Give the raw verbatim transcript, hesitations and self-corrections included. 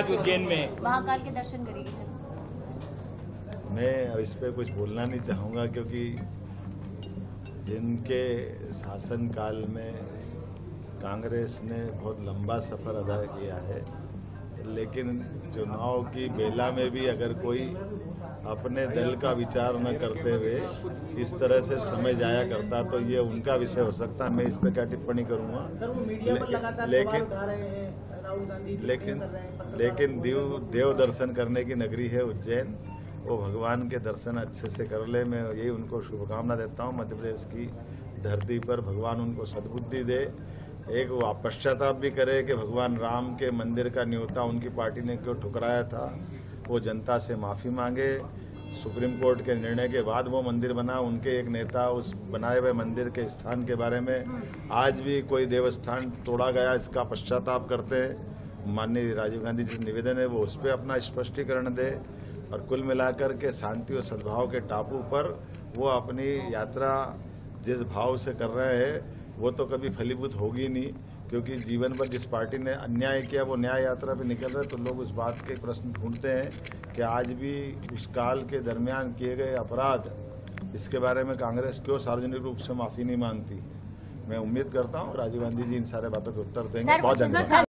आज उज्जैन में महाकाल के दर्शन करेगी सर। मैं इस पे कुछ बोलना नहीं चाहूँगा, क्योंकि जिनके शासनकाल में कांग्रेस ने बहुत लंबा सफ़र अदा किया है, लेकिन चुनाव की बेला में भी अगर कोई अपने दल का विचार न करते हुए इस तरह से समय जाया करता तो ये उनका विषय हो सकता है। मैं इस पर क्या टिप्पणी करूँगा। लेकिन लेकिन लेकिन देव देव दर्शन करने की नगरी है उज्जैन, वो भगवान के दर्शन अच्छे से कर ले। मैं यही उनको शुभकामना देता हूँ। मध्य प्रदेश की धरती पर भगवान उनको सद्बुद्धि दे, एक वो पश्चाताप भी करे कि भगवान राम के मंदिर का न्योता उनकी पार्टी ने क्यों ठुकराया था, वो जनता से माफ़ी मांगे। सुप्रीम कोर्ट के निर्णय के बाद वो मंदिर बना, उनके एक नेता उस बनाए हुए मंदिर के स्थान के बारे में आज भी कोई देवस्थान तोड़ा गया इसका पश्चाताप करते हैं। माननीय राजीव गांधी जी से निवेदन है वो उस पर अपना स्पष्टीकरण दे, और कुल मिलाकर के शांति और सद्भाव के टापू पर वो अपनी यात्रा जिस भाव से कर रहे हैं वो तो कभी फलीभूत होगी नहीं, क्योंकि जीवन भर जिस पार्टी ने अन्याय किया वो न्याय यात्रा पे निकल रहे। तो लोग उस बात के प्रश्न ढूंढते हैं कि आज भी उस काल के दरमियान किए गए अपराध, इसके बारे में कांग्रेस क्यों सार्वजनिक रूप से माफ़ी नहीं मांगती। मैं उम्मीद करता हूँ राजीव गांधी जी इन सारे बातों के उत्तर देंगे। बहुत धन्यवाद।